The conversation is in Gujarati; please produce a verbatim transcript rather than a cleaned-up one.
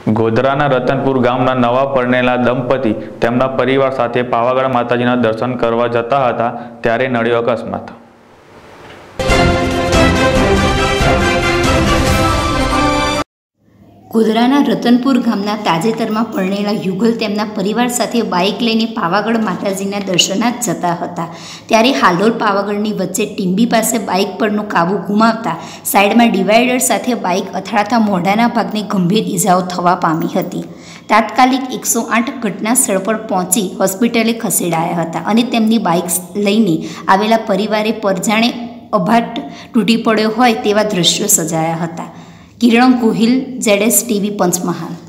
ગોધરાના રતનપુર ગામના નવા પરણેલા દંપતી તેમના પરિવાર સાથે પાવાગઢ માતાજીના દર્શન કરવા જતા હતા ત્યારે નડ્યો અકસ્માત। ગોધરાના રતનપુર ગામના તાજેતરમાં પરણેલા યુગલ તેમના પરિવાર સાથે બાઇક લઈને પાવાગઢ માતાજીના દર્શનાર્થ જતા હતા ત્યારે હાલોલ પાવાગઢની વચ્ચે ટીંબી પાસે બાઇક પરનો કાબુ ગુમાવતા સાઈડમાં ડિવાઈડર સાથે બાઇક અથડાતા મોઢાના ભાગને ગંભીર ઇજાઓ થવા પામી હતી। તાત્કાલિક એકસો આઠ ઘટના સ્થળ પર પહોંચી હોસ્પિટલે ખસેડાયા હતા અને તેમની બાઇક લઈને આવેલા પરિવારે પરજાણે અભાટ તૂટી પડ્યો હોય તેવા દ્રશ્યો સર્જાયા હતા। Kiran Gohil, Z S TV, Panchmahal.